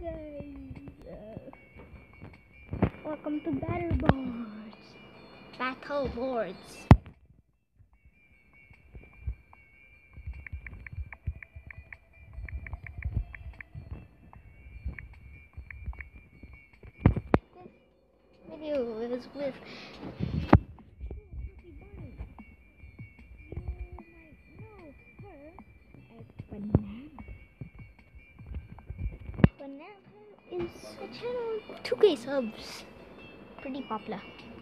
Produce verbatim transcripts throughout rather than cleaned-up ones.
guys. Uh, welcome to BattleBoards. BattleBoards. This video is with Banana. Banana is a channel with two K subs. Pretty popular.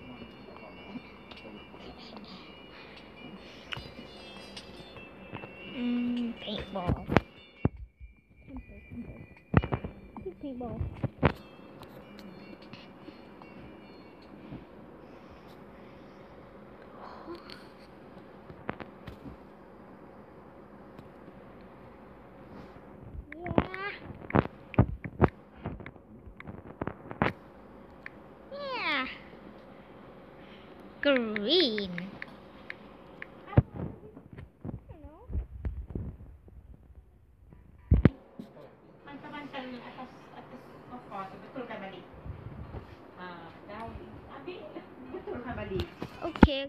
Mm, paintball. Temper, temper. Keep paintball. Green. Mantap-mantap atas atas sofa tu betul kan balik? Ah, dah habis betul kan balik? Okay.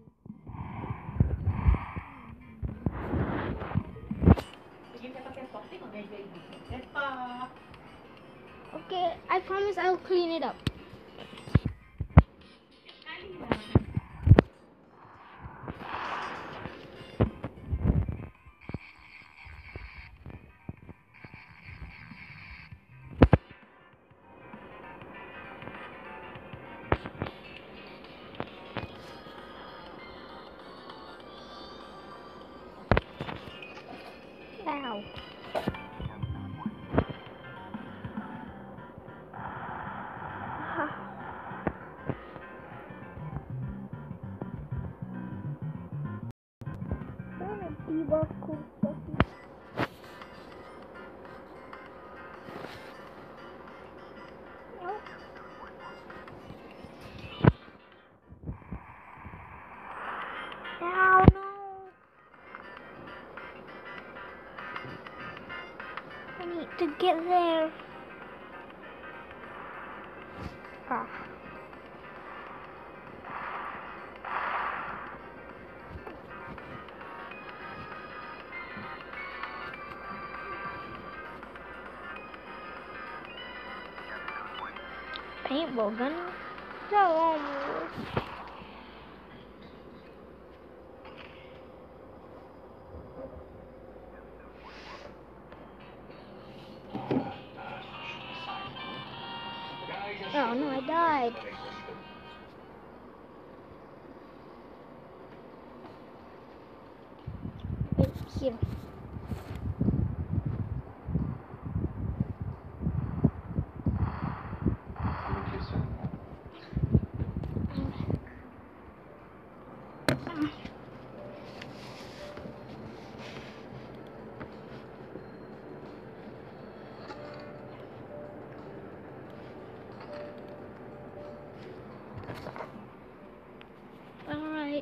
Okay, I promise I'll clean it up. Ow. Debug cool stuff. Nope. Ow, no. I need to get there. Ah. Paintball gun. So long. Oh no, I died. Right here. Alright.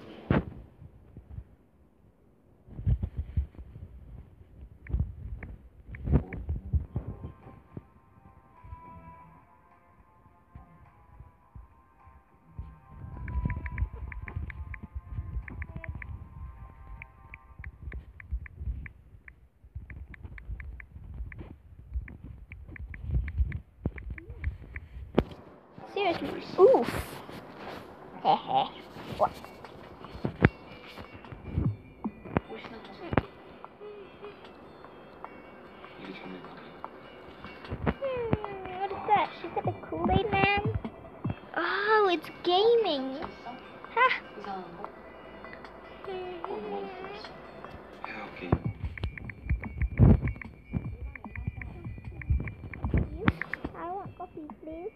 Seriously. Oof. Hehe. What? What is that? Is that a Kool-Aid man? Oh, it's gaming. Ha! I want coffee, please.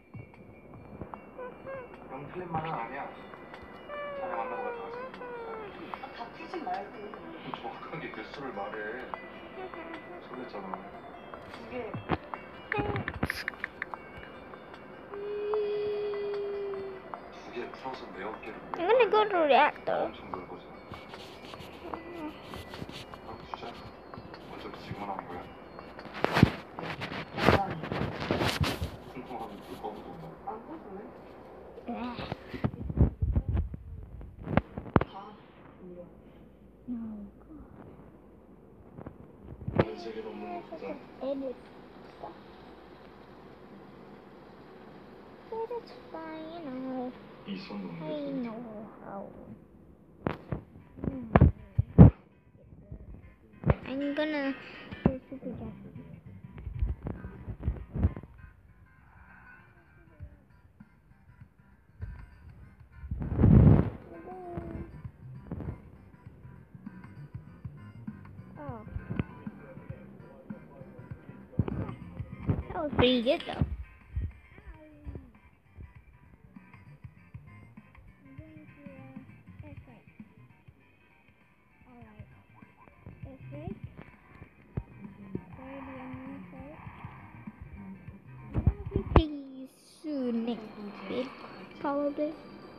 영클립만은 아니야. 자네 만나고 가서 아, 다 풀지 말고. 정확하게 개수를 말해. 설렜잖아. 두 개. 두 개 풀어서 네어 개를. I'm gonna go to the reactor. 엄청 늘 거지. 그럼 주자. 어차피 지금은 안 보여. 세계에 없는 것보다 Edit stuff. But it's fine, you know. 이손 놓는 I 게 know how. I'm gonna do super jump. Oh. That was pretty good though. Soon next bit, probably.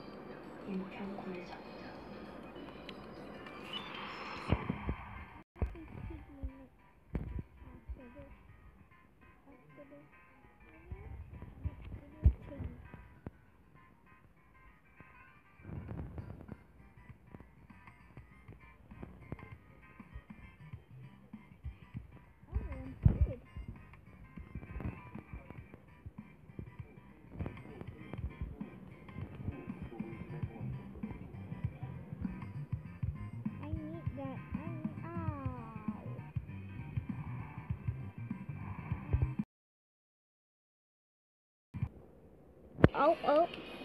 Oh, oh.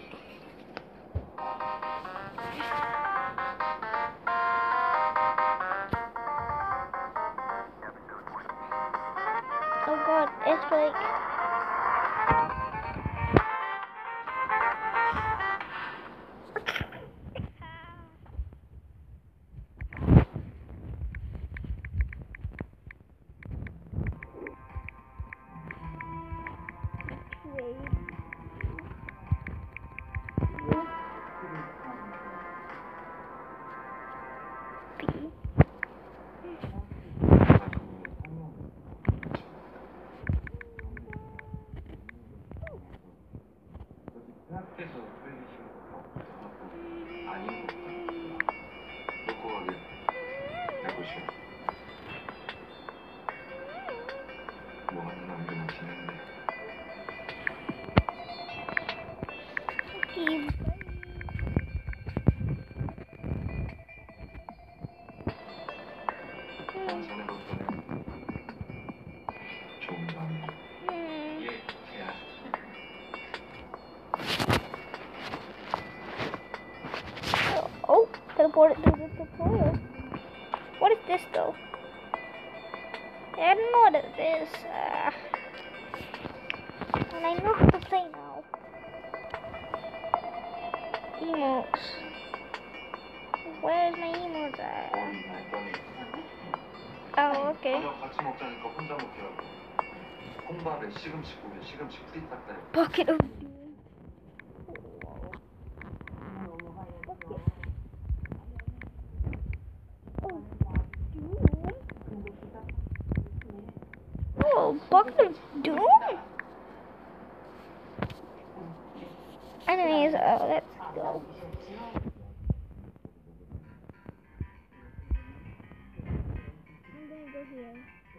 Oh god, it's like... 학교에서 흘리시는 거 아닌 것보다 놓고 가게 해보시오. 뭐 하나 남겨놓 지냈네. Okay. 전에 덕분에 좋은 밤. 예, 야. Oh, teleported to the tutorial. What is this though? I don't know what it is. Uh, and I know how to play now. Emotes. Where's my emotes at? Oh, okay. 저녁 같이 먹자니까 혼자 먹더라고. 콩밥에 시금치 국에 시금치 프리타타. Bucket of doom. Oh, bucket of doom. Anyways, uh, let's go. I'm gonna go here.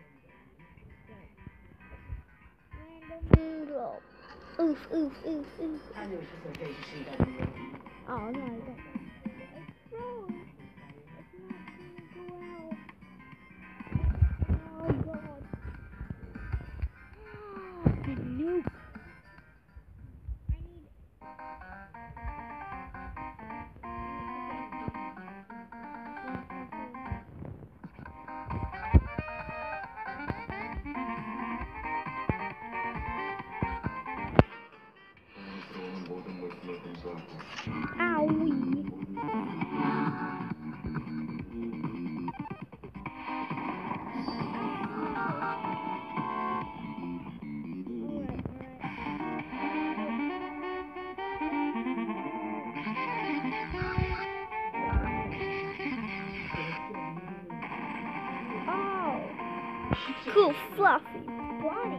Random drop. Oof, oof, oof, oof. Oh no, I don't. It's froze. It's not gonna go out. Oh god. The nuke. I need. 들어오는 모든 물품을 검사하고 Owie. Cool, fluffy bunny.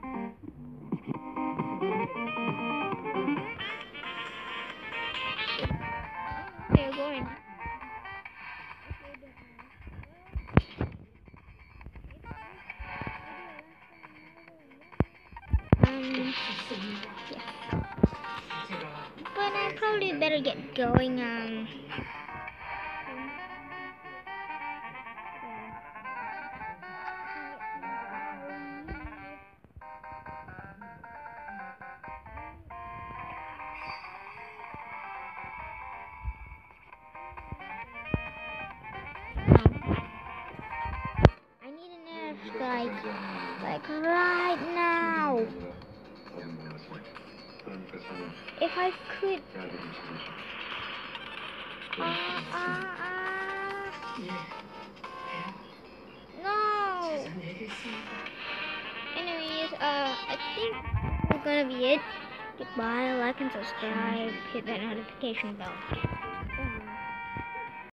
They're going. better get going. Um. I need an airstrike, like right now. If I could. Uh, uh, uh. No. Anyways, uh, I think that's gonna be it. Goodbye, like and subscribe, hit that notification bell.